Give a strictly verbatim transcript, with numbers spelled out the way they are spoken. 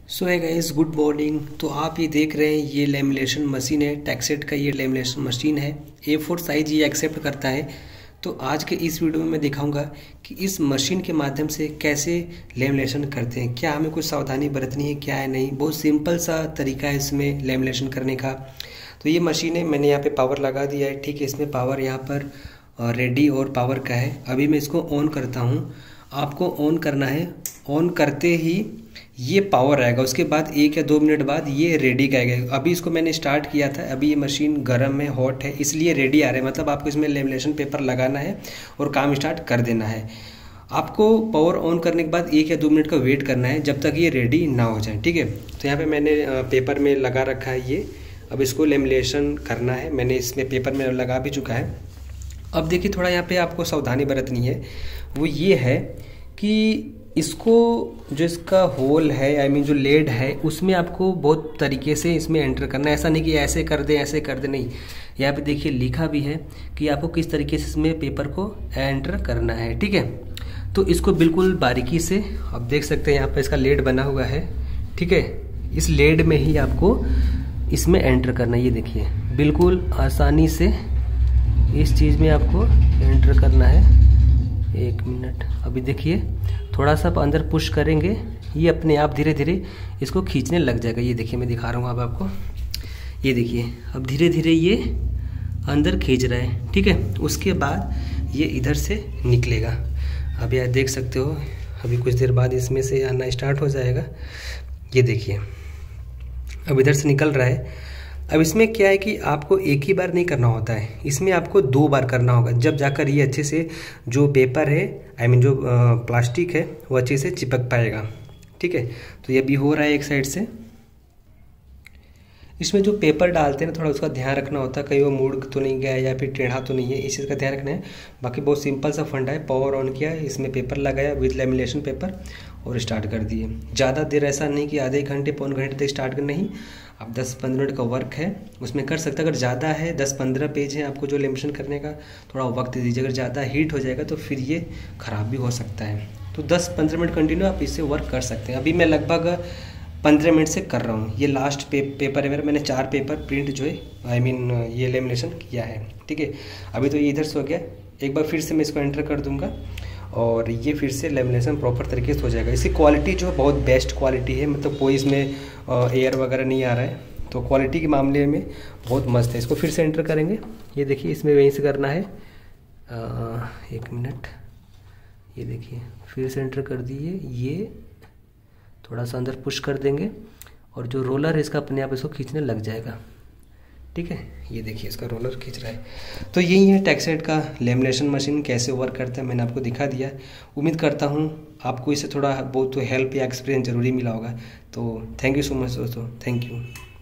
सो है guys, good morning. तो आप ये देख रहे हैं, ये लेमिनेशन मशीन है। टेक्सेट का ये लेमिनेशन मशीन है। ए फोर साइज ये एक्सेप्ट करता है। तो आज के इस वीडियो में मैं दिखाऊंगा कि इस मशीन के माध्यम से कैसे लेमिनेशन करते हैं। क्या हमें कुछ सावधानी बरतनी है, क्या है नहीं। बहुत सिंपल सा तरीका है इसमें लेमिनेशन करने का। तो ये मशीन है, मैंने यहाँ पे पावर लगा दिया है। ठीक है, इसमें पावर यहाँ पर रेडी और पावर का है। अभी मैं इसको ऑन करता हूँ। आपको ऑन करना है। ऑन करते ही ये पावर आएगा, उसके बाद एक या दो मिनट बाद ये रेडी का आएगा। अभी इसको मैंने स्टार्ट किया था, अभी ये मशीन गर्म है, हॉट है, इसलिए रेडी आ रहा है। मतलब आपको इसमें लेमिनेशन पेपर लगाना है और काम स्टार्ट कर देना है। आपको पावर ऑन करने के बाद एक या दो मिनट का वेट करना है जब तक ये रेडी ना हो जाए। ठीक है, तो यहाँ पे मैंने पेपर में लगा रखा है ये। अब इसको लेमिनेशन करना है। मैंने इसमें पेपर में लगा भी चुका है। अब देखिए, थोड़ा यहाँ पे आपको सावधानी बरतनी है। वो ये है कि इसको जो इसका होल है, आई मीन जो लेड है, उसमें आपको बहुत तरीके से इसमें एंटर करना है। ऐसा नहीं कि ऐसे कर दे ऐसे कर दे, नहीं। यहाँ पे देखिए लिखा भी है कि आपको किस तरीके से इसमें पेपर को एंटर करना है। ठीक है, तो इसको बिल्कुल बारीकी से आप देख सकते हैं, यहाँ पर इसका लेड बना हुआ है। ठीक है, इस लेड में ही आपको इसमें एंटर करना है। ये देखिए बिल्कुल आसानी से इस चीज़ में आपको एंटर करना है। एक मिनट, अभी देखिए थोड़ा सा आप अंदर पुश करेंगे, ये अपने आप धीरे धीरे इसको खींचने लग जाएगा। ये देखिए मैं दिखा रहा हूँ अब आपको। ये देखिए अब धीरे धीरे ये अंदर खींच रहा है। ठीक है, उसके बाद ये इधर से निकलेगा। अभी आप देख सकते हो, अभी कुछ देर बाद इसमें से आना स्टार्ट हो जाएगा। ये देखिए अब इधर से निकल रहा है। अब इसमें क्या है कि आपको एक ही बार नहीं करना होता है, इसमें आपको दो बार करना होगा, जब जाकर ये अच्छे से जो पेपर है, आई मीन जो प्लास्टिक है, वो अच्छे से चिपक पाएगा। ठीक है, तो ये भी हो रहा है एक साइड से। इसमें जो पेपर डालते हैं ना, थोड़ा उसका ध्यान रखना होता है, कहीं वो मुड़ तो नहीं गया या फिर टेढ़ा तो नहीं है, इस चीज़ का ध्यान रखना है। बाकी बहुत सिंपल सा फंडा है। पावर ऑन किया, इसमें पेपर लगाया विद लेमिनेशन पेपर और स्टार्ट कर दिए। ज़्यादा देर ऐसा नहीं कि आधे घंटे पौन घंटे तक स्टार्ट कर, नहीं। अब दस पंद्रह मिनट का वर्क है, उसमें कर सकते हैं। अगर ज़्यादा है, दस पंद्रह पेज है आपको जो लेमिनेशन करने का, थोड़ा वक्त दीजिए। अगर ज़्यादा हीट हो जाएगा तो फिर ये ख़राब भी हो सकता है। तो दस पंद्रह मिनट कंटिन्यू आप इससे वर्क कर सकते हैं। अभी मैं लगभग पंद्रह मिनट से कर रहा हूँ। ये लास्ट पे, पेपर है मेरा। मैंने चार पेपर प्रिंट जो है, आई मीन ये लेमिनेशन किया है। ठीक है, अभी तो ये इधर से हो गया। एक बार फिर से मैं इसको एंटर कर दूंगा और ये फिर से लेमिनेशन प्रॉपर तरीके से हो जाएगा। इसकी क्वालिटी जो है बहुत बेस्ट क्वालिटी है, मतलब कोई इसमें एयर वगैरह नहीं आ रहा है, तो क्वालिटी के मामले में बहुत मस्त है। इसको फिर से एंटर करेंगे। ये देखिए इसमें वहीं से करना है। आ, एक मिनट, ये देखिए फिर से एंटर कर दिए। ये थोड़ा सा अंदर पुश कर देंगे और जो रोलर है इसका अपने आप इसको खींचने लग जाएगा। ठीक है, ये देखिए इसका रोलर खींच रहा है। तो यही है टेक्सेट का लेमिनेशन मशीन कैसे वर्क करता है, मैंने आपको दिखा दिया। उम्मीद करता हूँ आपको इससे थोड़ा बहुत हेल्प या एक्सपीरियंस जरूरी मिला होगा। तो थैंक यू सो मच दोस्तों, थैंक यू।